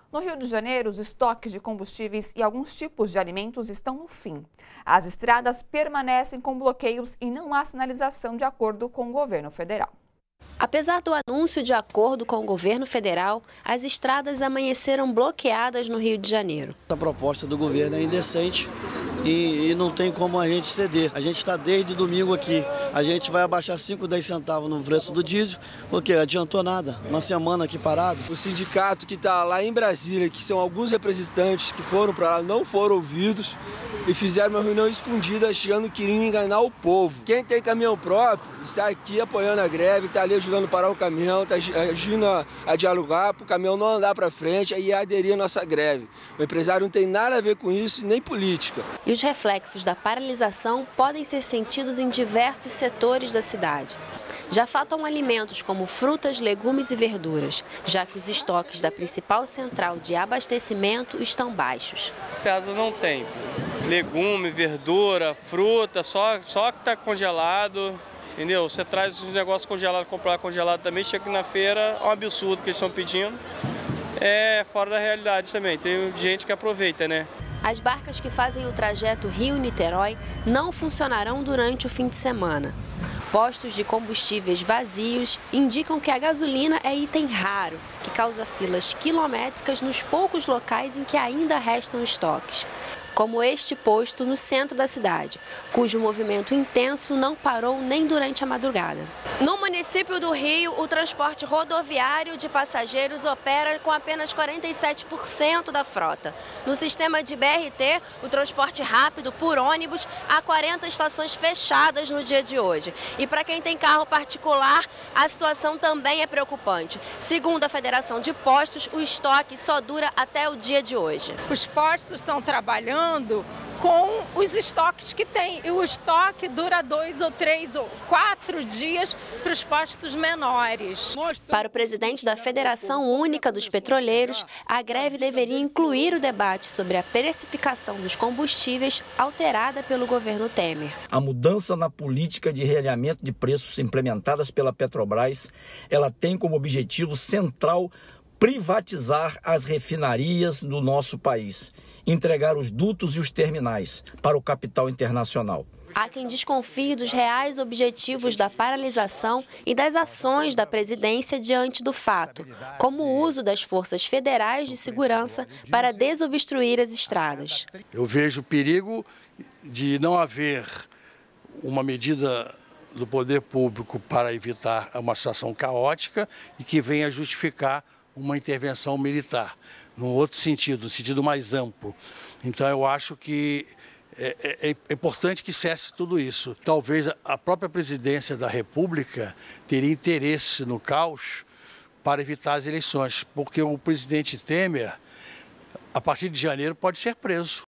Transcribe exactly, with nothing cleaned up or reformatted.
No Rio de Janeiro, os estoques de combustíveis e alguns tipos de alimentos estão no fim. As estradas permanecem com bloqueios e não há sinalização de acordo com o governo federal. Apesar do anúncio de acordo com o governo federal, as estradas amanheceram bloqueadas no Rio de Janeiro. A proposta do governo é indecente e, e não tem como a gente ceder. A gente está desde domingo aqui. A gente vai abaixar cinco, dez centavos no preço do diesel, porque adiantou nada. Uma semana aqui parado. O sindicato que está lá em Brasília, que são alguns representantes que foram para lá, não foram ouvidos e fizeram uma reunião escondida achando que iriam enganar o povo. Quem tem caminhão próprio está aqui apoiando a greve, está ali ajudando a parar o caminhão, está agindo a, a dialogar para o caminhão não andar para frente e aderir à nossa greve. O empresário não tem nada a ver com isso, nem política. E os reflexos da paralisação podem ser sentidos em diversos setores da cidade. Já faltam alimentos como frutas, legumes e verduras, já que os estoques da principal central de abastecimento estão baixos. César não tem legume, verdura, fruta, só, só que está congelado, entendeu? Você traz os negócios congelados, comprar congelado também, chega aqui na feira, é um absurdo que eles estão pedindo. É fora da realidade também, tem gente que aproveita, né? As barcas que fazem o trajeto Rio-Niterói não funcionarão durante o fim de semana. Postos de combustíveis vazios indicam que a gasolina é item raro, que causa filas quilométricas nos poucos locais em que ainda restam estoques, como este posto no centro da cidade, cujo movimento intenso não parou nem durante a madrugada. No município do Rio, o transporte rodoviário de passageiros opera com apenas quarenta e sete por cento da frota. No sistema de B R T, o transporte rápido por ônibus, há quarenta estações fechadas no dia de hoje. E para quem tem carro particular, a situação também é preocupante. Segundo a Federação de Postos, o estoque só dura até o dia de hoje. Os postos estão trabalhando com os estoques que tem. E o estoque dura dois ou três ou quatro dias para os postos menores. Para o presidente da Federação Única dos Petroleiros, a greve deveria incluir o debate sobre a precificação dos combustíveis alterada pelo governo Temer. A mudança na política de realinhamento de preços implementadas pela Petrobras, ela tem como objetivo central privatizar as refinarias do nosso país, entregar os dutos e os terminais para o capital internacional. Há quem desconfie dos reais objetivos da paralisação e das ações da presidência diante do fato, como o uso das forças federais de segurança para desobstruir as estradas. Eu vejo o perigo de não haver uma medida do poder público para evitar uma situação caótica e que venha justificar uma intervenção militar, num outro sentido, no sentido mais amplo. Então eu acho que é, é, é importante que cesse tudo isso. Talvez a própria presidência da República teria interesse no caos para evitar as eleições, porque o presidente Temer, a partir de janeiro, pode ser preso.